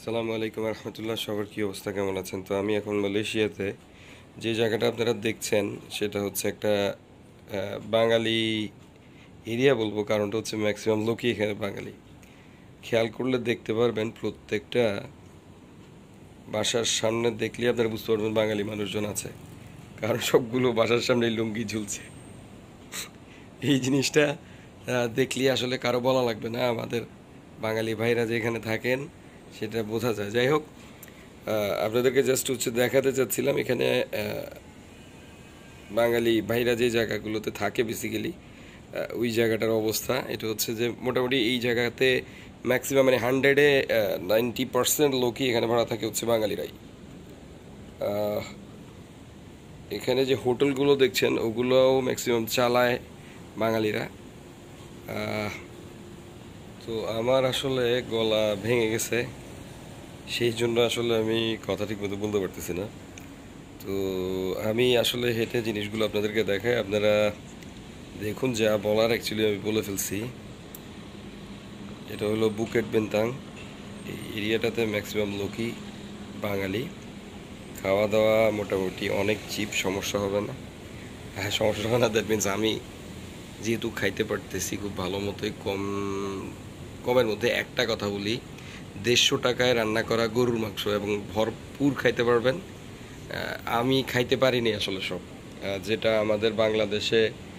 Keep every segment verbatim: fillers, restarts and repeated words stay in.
আসসালামু আলাইকুম রহমতুল্লাহ। সবার কী অবস্থা, কেমন আছেন? তো আমি এখন মালয়েশিয়াতে যে জায়গাটা আপনারা দেখছেন সেটা হচ্ছে একটা আহ, বাঙালি এরিয়া বলবো, কারণটা হচ্ছে ম্যাক্সিমাম লোকই এখানে বাঙালি। খেয়াল করলে দেখতে পারবেন প্রত্যেকটা বাসার সামনে দেখলে আপনারা বুঝতে পারবেন বাঙালি মানুষজন আছে, কারণ সবগুলো বাসার সামনে লুঙ্গি ঝুলছে। এই জিনিসটা আহ, দেখলে আসলে কারো বলা লাগবে না, আমাদের বাঙালি ভাইরা যে এখানে থাকেন সেটা বোঝা যায়। যাই হোক, আহ, আপনাদেরকে জাস্ট হচ্ছে দেখাতে চাচ্ছিলাম এখানে আহ, বাঙালি ভাইরা যে জায়গাগুলোতে থাকে বেসিক্যালি ওই জায়গাটার অবস্থা। এটা হচ্ছে যে মোটামুটি এই জায়গাতে ম্যাক্সিমাম মানে হান্ড্রেডে নাইনটি পার্সেন্ট লোকই এখানে ভাড়া থাকে হচ্ছে বাঙালিরাই। আহ, এখানে যে হোটেলগুলো দেখছেন ওগুলোও ম্যাক্সিমাম চালায় বাঙালিরা। আহ, তো আমার আসলে গলা ভেঙে গেছে, সেই জন্য আসলে আমি কথা ঠিক মতো বলতে পারতেছি না। তো আমি আসলে হেঁটে জিনিসগুলো আপনাদেরকে দেখাই, আপনারা দেখুন। যা বলার অ্যাকচুয়ালি আমি বলে ফেলছি। এটা হলো বুকেট বেন্তাং। এই এরিয়াটাতে ম্যাক্সিমাম লোকই বাঙালি। খাওয়া দাওয়া মোটামুটি অনেক চিপ, সমস্যা হবে না। হ্যাঁ, সমস্যা হবে না, দ্যাট মিনস আমি যেহেতু খাইতে পারতেছি খুব ভালো মতোই, কম কমের মধ্যে একটা কথা বলি, দেড়শো টাকায় রান্না করা গরুর মাংস এবং ভরপুর খাইতে পারবেন। আহ, আমি খাইতে পারিনি আসলে সব, আহ, যেটা আমাদের বাংলাদেশে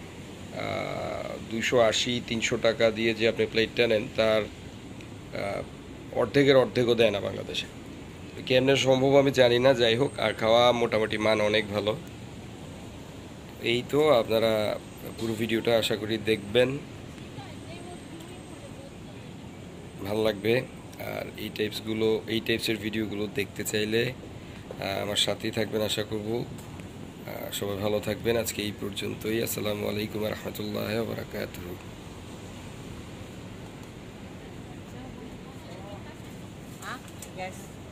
দুশো আশি তিনশো টাকা দিয়ে যে আপনি প্লেটটা নেন তার আহ, অর্ধেকের অর্ধেকও দেয় না বাংলাদেশে। কেমনে সম্ভব আমি জানি না। যাই হোক, আর খাওয়া মোটামুটি মান অনেক ভালো। এই তো আপনারা পুরো ভিডিওটা আশা করি দেখবেন, ভালো লাগবে। আর এই টাইপসগুলো এই টাইপসের ভিডিওগুলো দেখতে চাইলে আহ, আমার সাথেই থাকবেন আশা করব। আহ, সবাই ভালো থাকবেন। আজকে এই পর্যন্তই। আসসালামু আলাইকুম রহমতুল্লাহ বারাকাতুহু। Ah, yes.